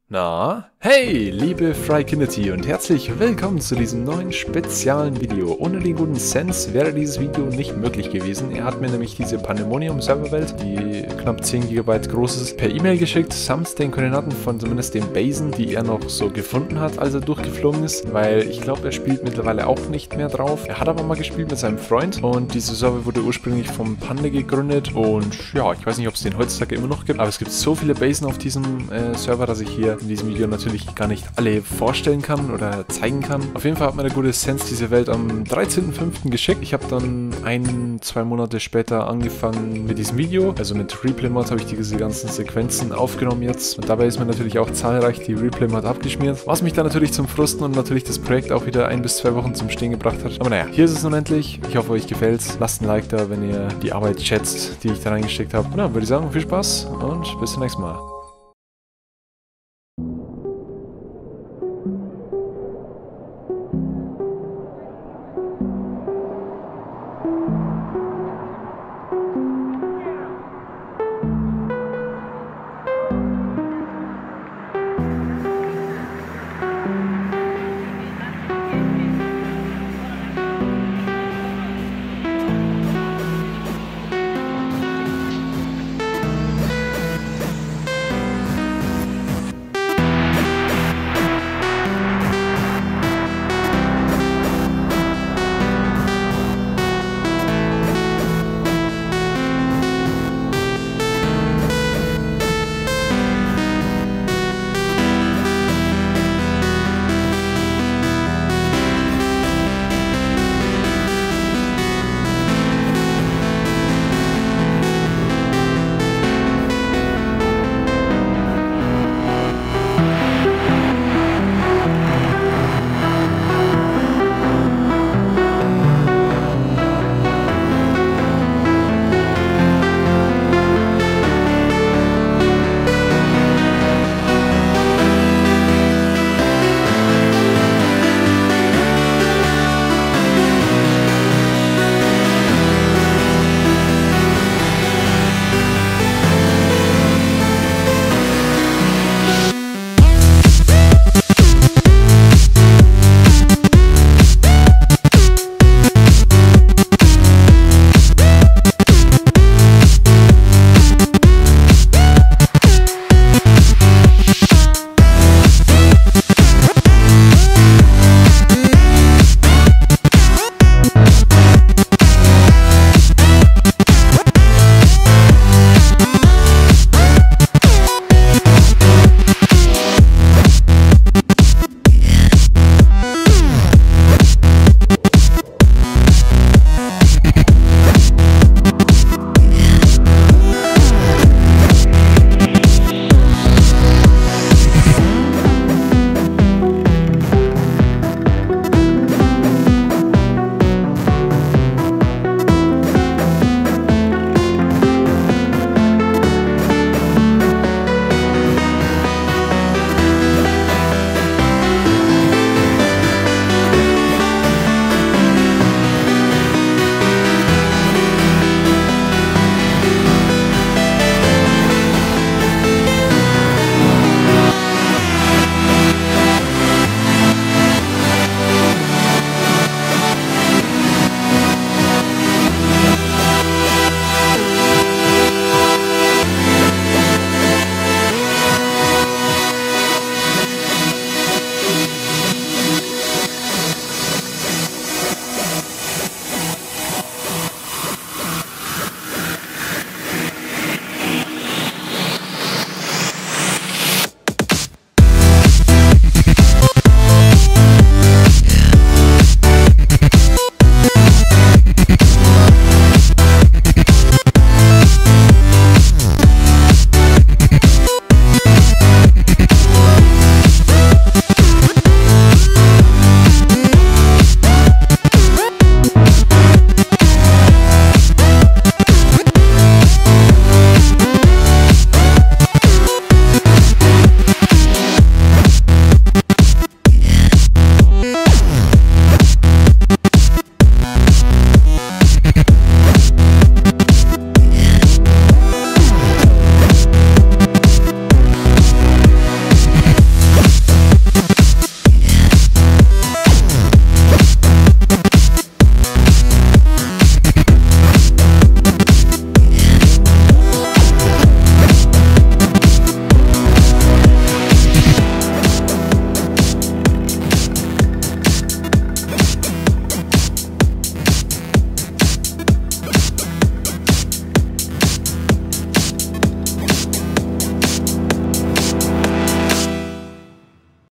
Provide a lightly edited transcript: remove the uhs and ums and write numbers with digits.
Na, hey, liebe Fry-Kinity und herzlich willkommen zu diesem neuen speziellen Video. Ohne den guten Sense wäre dieses Video nicht möglich gewesen. Er hat mir nämlich diese Pandemonium-Serverwelt, die knapp 10 GB groß ist, per E-Mail geschickt, samt den Koordinaten von zumindest den Basen, die er noch so gefunden hat, als er durchgeflogen ist, weil ich glaube, er spielt mittlerweile auch nicht mehr drauf. Er hat aber mal gespielt mit seinem Freund und diese Server wurde ursprünglich vom Pande gegründet und ja, ich weiß nicht, ob es den heutzutage immer noch gibt, aber es gibt so viele Basen auf diesem Server, dass ich hier in diesem Video natürlich gar nicht alle vorstellen kann oder zeigen kann. Auf jeden Fall hat mir der gute Sense diese Welt am 13.05. geschickt. Ich habe dann 1-2 Monate später angefangen mit diesem Video. Also mit Replay-Mod habe ich diese ganzen Sequenzen aufgenommen jetzt. Und dabei ist mir natürlich auch zahlreich die Replay-Mod abgeschmiert. Was mich dann natürlich zum Frusten und natürlich das Projekt auch wieder 1 bis 2 Wochen zum Stehen gebracht hat. Aber naja, hier ist es nun endlich. Ich hoffe, euch gefällt's. Lasst ein Like da, wenn ihr die Arbeit schätzt, die ich da reingesteckt habe. Und dann würde ich sagen, viel Spaß und bis zum nächsten Mal.